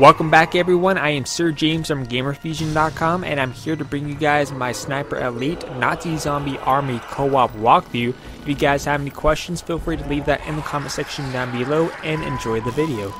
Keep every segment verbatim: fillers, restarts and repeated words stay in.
Welcome back everyone, I am Sir James from Gamer Fusion dot com and I'm here to bring you guys my Sniper Elite Nazi Zombie Army co-op walkthrough. If you guys have any questions, feel free to leave that in the comment section down below and enjoy the video.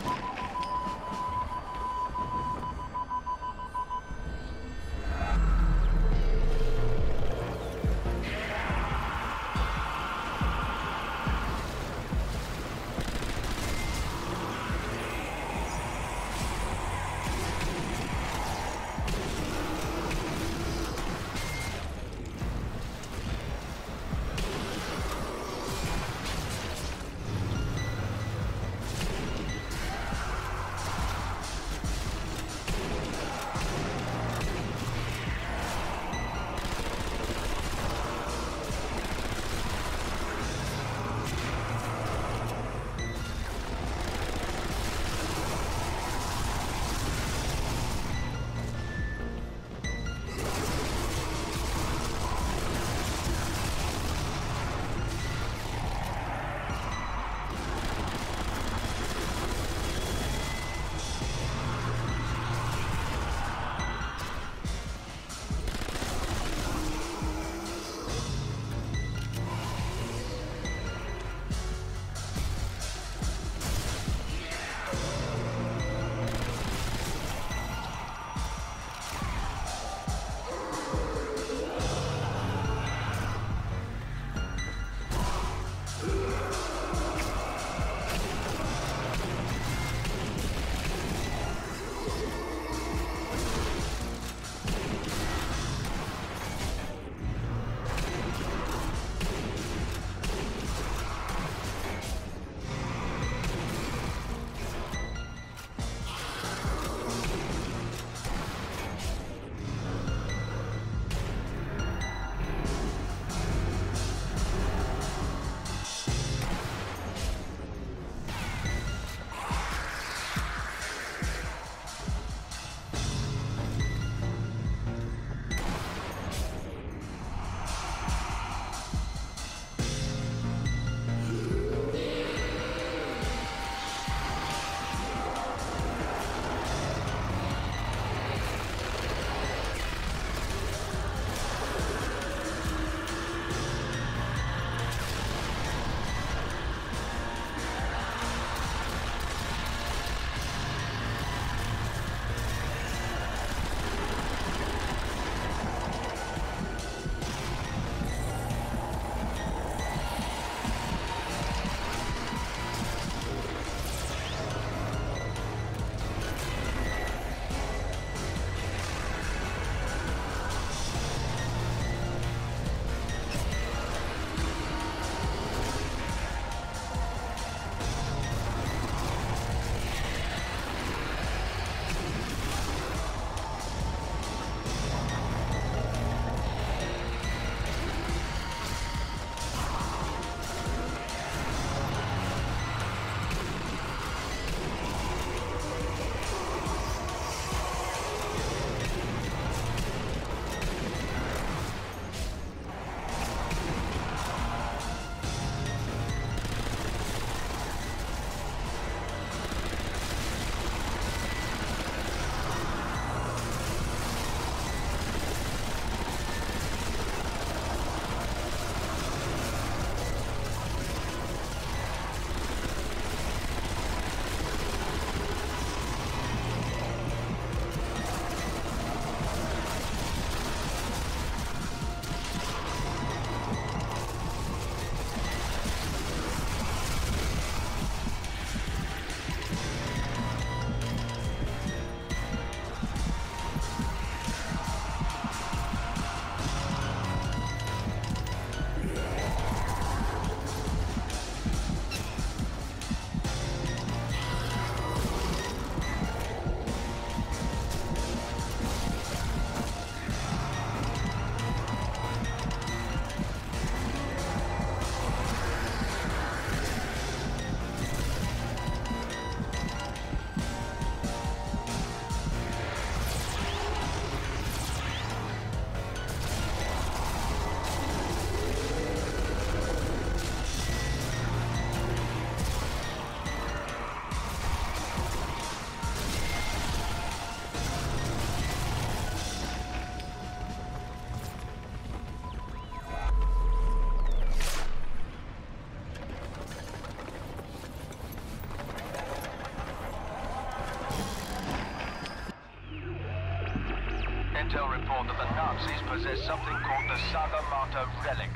Intel report that the Nazis possess something called the Sagamata relic.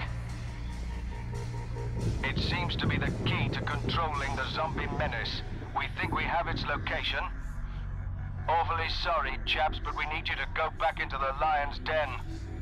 It seems to be the key to controlling the zombie menace. We think we have its location. Awfully sorry, chaps, but we need you to go back into the lion's den.